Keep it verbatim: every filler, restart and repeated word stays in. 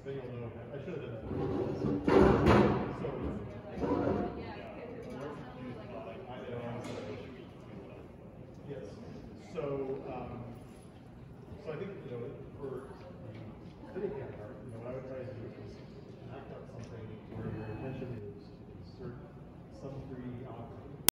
Then you'll know. I should have done that. So, I know. Yes. So, um, so I think, you know, for